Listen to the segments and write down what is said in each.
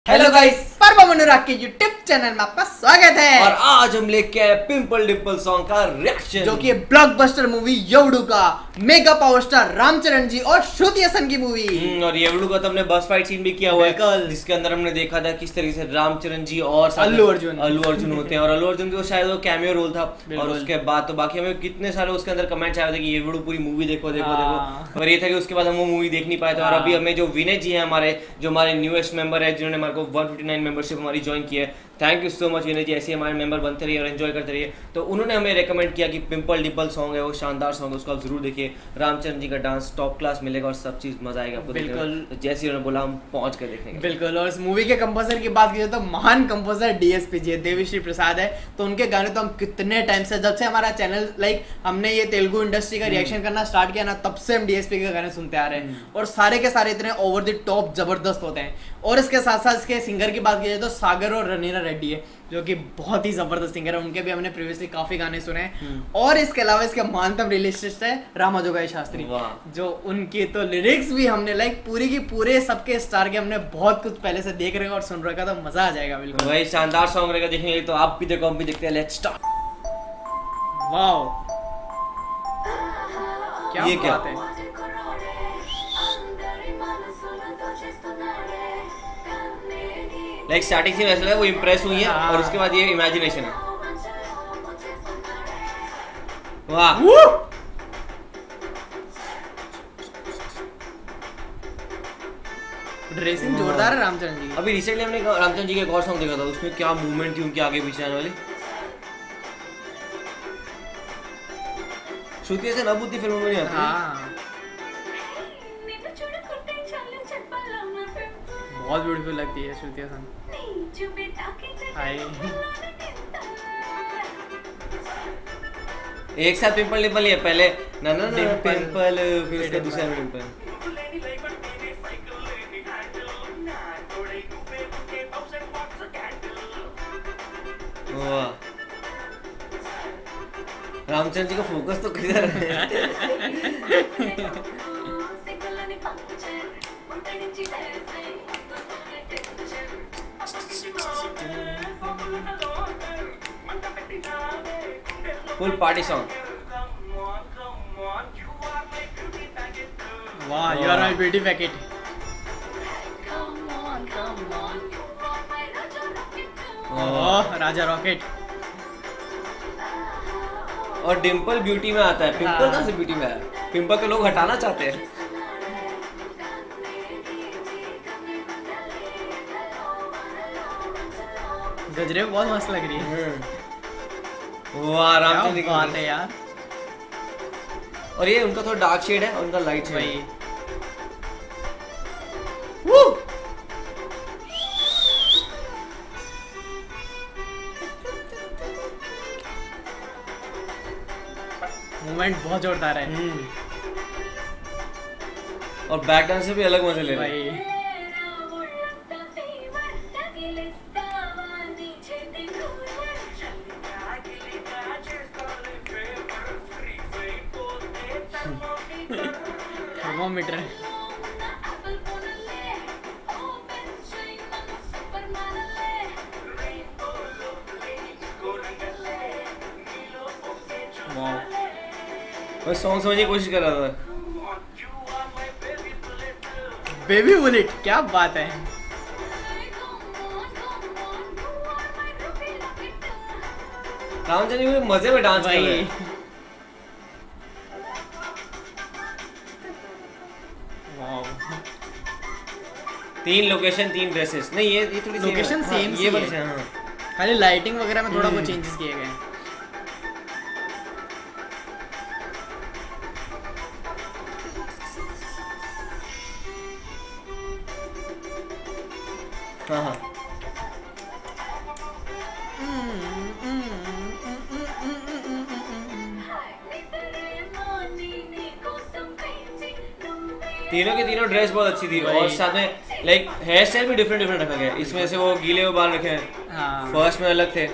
Hello guys, परम अनुराग के YouTube channel में आपका स्वागत है। और आज हम लेके आए पिंपल डिम्पल सॉन्ग का रिएक्शन, जो कि ब्लॉकबस्टर मूवी येवड़ू का mega power star Ram Charan ji और श्रुति हसन की मूवी। और येवड़ू का तो हमने बस फाइट सीन भी किया हुआ है, जिसके अंदर हमने देखा था किस तरीके से रामचरण जी और अल्लू अर्जुन होते हैं। और अल्लू अर्जुन को शायद वो कैमियो रोल था। और उसके बाद तो बाकी हमें कितने सारे उसके अंदर कमेंट्स आए थे कि येवड़ू पूरी मूवी देखो देखो देखो। और ये था कि उसके बाद हम वो मूवी देख नहीं पाए थे। और अभी हमें जो विनय जी है हमारे न्यूएस्ट मेंबर है, जिन्होंने हमारे को 159 मेंबरशिप हमारी ज्वाइन की है, thank you so much Vinay ji. ऐसे हमारे मेंबर बनते रहिए और एंजॉय करते रहिए। तो उन्होंने हमें रेकमेंड किया कि पिंपल डिम्पल सॉन्ग है, वो शानदार सॉन्ग है, उसको आप जरूर देखिए। रामचरण जी का डांस टॉप क्लास मिलेगा और सब चीज मजा आएगा आपको देखने में। तो जैसे उन्होंने बोला हम पहुंच कर देखेंगे। बिल्कुल। और इस मूवी के कंपोजर की बात की जाए तो महान कंपोजर डीएसपी जी देवीश्री प्रसाद है। तो उनके गाने तो हम कितने टाइम से, जब से हमारा चैनल हमने ये तेलुगु इंडस्ट्री का रिएक्शन करना स्टार्ट किया ना, तब से हम डीएसपी के गाने सुनते आ रहे हैं। और सारे के सारे इतने ओवर द टॉप जबरदस्त होते हैं। और इसके साथ साथ इसके सिंगर की बात की जाए तो सागर और रनीना रेड्डी है, जो कि बहुत ही जबरदस्त सिंगर है। उनके भी हमने प्रीवियसली काफी गाने सुने हैं। और इसके अलावा इसके महानतम लिरिसिस्ट है रामाजोगाई शास्त्री, जो उनकी तो लिरिक्स भी हमने पूरी की पूरे सबके स्टार के हमने बहुत कुछ पहले से देख रहे हैं और सुन रखा, तो मजा आ जाएगा। बिल्कुल भाई, शानदार सॉन्ग रहेगा देखने के लिए। तो आप भी देखो, हम भी देखते हैं। Let's start. वाओ, क्या ये क्या बात है। स्टार्टिंग से वैसा है, वो इम्प्रेस हुई है। और उसके बाद ये इमेजिनेशन है। वाह, ड्रेसिंग जोरदार है रामचरण जी। अभी रिसेंटली हमने रामचरण जी के एक और सॉन्ग देखा था, उसमें क्या मूवमेंट थी उनके आगे पीछे आने वाली। श्रुति हसन अब उतनी फिल्मों में नहीं आती। बहुत ब्यूटीफुल लगती है श्रुति हसन। एक साथ पिंपल डिम्पल ही है, पहले ना ना ना पिंपल, फिर उसका दूसरा डिम्पल। वाह, रामचंद्र जी का फोकस तो किधर है। Full party song. वाह, you are my beauty packet. Oh, राजा रॉकेट। और डिम्पल ब्यूटी में आता है, पिंपल कहाँ से ब्यूटी में आया? पिंपल को लोग हटाना चाहते हैं। गजरे बहुत मस्त लग रही है। वाह, रामचंद्र जी की बात है यार। और ये उनका थोड़ा डार्क शेड है और उनका लाइट शेड है। मूवमेंट बहुत जोरदार है। और बैक डांस से भी अलग मजे ले रहे हैं। थर्मोमीटर। मैं सॉन्ग समझने की कोशिश कर रहा था। बेबी बुलेट, क्या बात है। रामचंद्र जी मजे में डांस कर रहे हैं। तीन लोकेशन, तीन ड्रेसेस। नहीं, ये थोड़ी लोकेशन सेम ये बस है। हाँ, खाली लाइटिंग वगैरह में थोड़ा बहुत चेंजेस किए गए हैं। हाँ हाँ। तीनों के तीनों ड्रेस बहुत अच्छी थी। और साथ में हेयर स्टाइल भी डिफरेंट रखा गया। इसमें से वो गीले हुए बाल रखे हैं, फर्स्ट में अलग थे।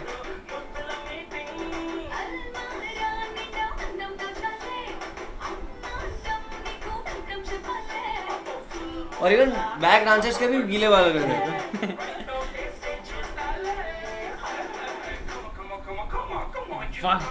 और इवन बैक डांसर्स के भी गीले बाल लग रहे थे। वाह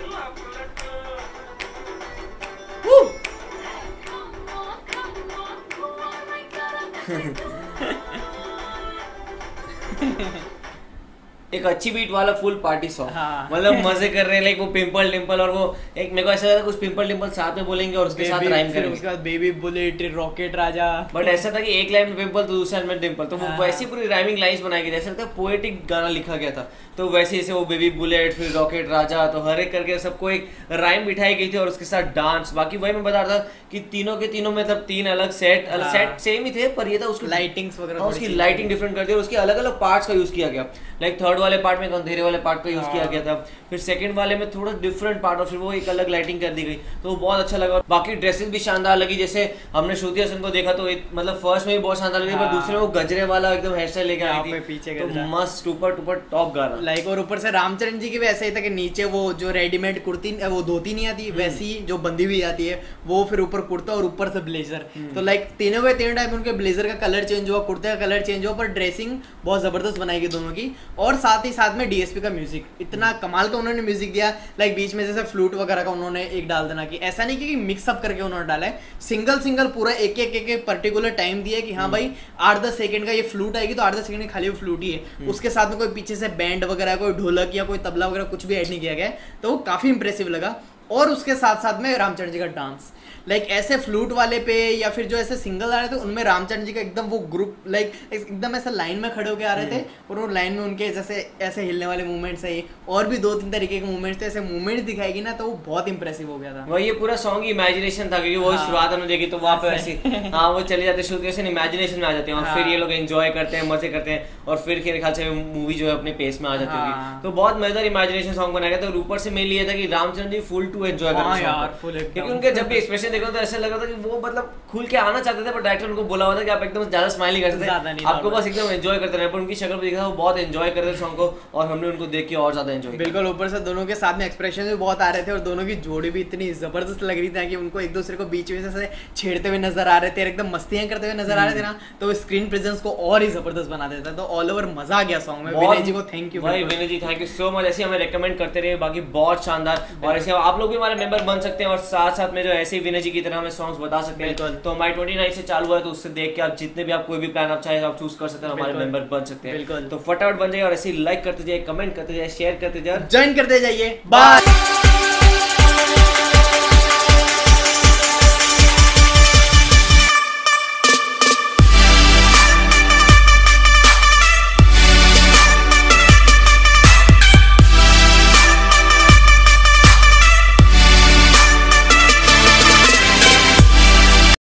एक अच्छी बीट वाला फुल पार्टी सॉन्ग। हाँ। मतलब मजे कर रहे हैं, लाइक वो पिंपल डिम्पल और वो एक मेरे को ऐसा लगा कुछ पिंपल डिम्पल साथ में बोलेंगे और उसके साथ राइम करेंगे, उसके बाद बेबी बुलेट रॉकेट राजा। बट ऐसा था कि एक लाइन में पिंपल तो दूसरे लाइन में डिम्पल, तो वो वैसी पूरी राइमिंग लाइंस बनाई गई, जैसा लगता है पोएटिक गाना लिखा गया था। तो वैसे जैसे वो बेबी बुलेट फिर रॉकेट राजा, तो हर एक करके सबको एक राइम बिठाई गई थी और उसके साथ डांस। बाकी वही मैं बता रहा था कि तीनों के तीनों मतलब 3 अलग सेट सेम ही थे, पर ये था उसकी लाइटिंग्स वगैरह, उसकी लाइटिंग डिफरेंट कर दी और उसके अलग अलग पार्ट्स का यूज किया गया। लाइक थर्ड वाले पार्ट में अंधेरे वाले पार्ट का यूज किया गया था, फिर सेकंड वाले में थोड़ा डिफरेंट पार्ट और फिर वो एक अलग लाइटिंग कर दी गई, तो वो बहुत अच्छा लगा। बाकी ड्रेसेस भी शानदार लगी, जैसे हमने श्रुति हसन को देखा तो मतलब फर्स्ट में भी बहुत शानदार लगी, पर दूसरे में वो गजरे वाला एकदम हेयर स्टाइल लेके आई थी पीछे, तो मस्त सुपर टॉप गाना। लाइक और ऊपर से रामचरण जी की भी ऐसा ही था कि नीचे वो जो रेडीमेड कुर्ती वो धोती नहीं आती वैसी जो बंदी हुई आती है वो, फिर ऊपर कुर्ता और ऊपर से ब्लेजर। तो लाइक तीनों के तीनों टाइम उनके ब्लेजर का कलर चेंज हुआ, कुर्ते का कलर चेंज हुआ, पर ड्रेसिंग बहुत जबरदस्त बनाई गई दोनों की। और साथ ही साथ में डीएसपी का म्यूजिक इतना कमाल का उन्होंने म्यूजिक दिया। लाइक बीच में जैसे फ्लूट वगैरह का उन्होंने एक डाल देना, कि ऐसा नहीं कि मिक्सअप करके उन्होंने डाला है, सिंगल पूरा एक पर्टिकुलर टाइम दिया कि हाँ भाई 8-10 सेकंड का ये फ्लूट आएगी तो 8-10 सेकंड खाली वो फ्लूट ही है, उसके साथ में कोई पीछे से बैंड वगैरह कोई ढोलक या कोई तबला वगैरह कुछ भी ऐड नहीं किया गया, तो वो काफी इंप्रेसिव लगा। और उसके साथ साथ में रामचरण जी का डांस, लाइक ऐसे फ्लूट वाले पे या फिर जो ऐसे सिंगल आ रहे थे उनमें रामचरण जी का एकदम वो ग्रुप लाइक एकदम ऐसे लाइन में खड़े होकर आ रहे थे, और वो लाइन में उनके जैसे ऐसे हिलने वाले मूवमेंट्स है, और भी 2-3 तरीके के मूवमेंट्स थे, ऐसे मूवमेंट्स दिखाएगी ना तो वो बहुत इंप्रेसिव हो गया था। वही ये पूरा सॉन्ग की इमेजिनेशन था, क्योंकि वो शुरुआत हमने देखी तो वहाँ पे वैसे हाँ वो चले जाते शुरू इमेजिनेशन में आ जाते हैं, और फिर ये लोग एंजॉय करते हैं, मजे करते हैं, और फिर मेरे ख्याल से मूवी जो है अपने पेस में आ जाती होगी। तो बहुत मजेदार इमेजिनेशन सॉन्ग बनाया गया था। ऊपर से मेन ये था कि Ram Charan ji full to enjoy कर रहे थे, क्योंकि उनके जब भी एक्सप्रेशन देखो तो ऐसा लगा था कि वो मतलब खुल के आना चाहते थे, पर डायरेक्टर उनको बोला हुआ था कि आप एकदम ज्यादा स्माइल नहीं कर सकते, आपको बस एकदम एंजॉय करते रहे, पर उनकी शक्ल पे देखा वो बहुत एंजॉय कर रहे थे सॉन्ग को, और हमने उनको देख के और ज्यादा एंजॉय। बिल्कुल, ऊपर से दोनों के साथ में एक्सप्रेशन भी बहुत आ रहे थे, और दोनों की जोड़ी भी इतनी जबरदस्त लग रही थी कि उनको एक दूसरे को बीच में से छेड़ते हुए नजर आ रहे थे, एकदम मस्तियां करते हुए नजर आ रहे थे ना, तो स्क्रीन प्रेजेंस को और ही जबरदस्त बना देता। तो ऑल ओवर मजा आ गया सॉन्ग में। विनय जी को थैंक यू भाई, Vinay ji thank you so much, ऐसे हमें रेकमेंड करते रहे, बाकी बहुत शानदार, और ऐसे आप लोग भी हमारे मेंबर बन सकते हैं, और साथ साथ में जो ऐसे विनय जी की तरह हमें सॉन्ग्स बता सकते हैं। तो हमारे 29 से चालू है, तो उससे देख के आप जितने भी आप कोई भी प्लान आप चाहे आप चूज कर सकते हैं, हमारे मेंबर बन सकते हैं। तो फटाफट बन जाइए, और ऐसे लाइक करते जाइए, कमेंट करते जाइए, शेयर करते जाइए, ज्वाइन करते जाइए। बाय।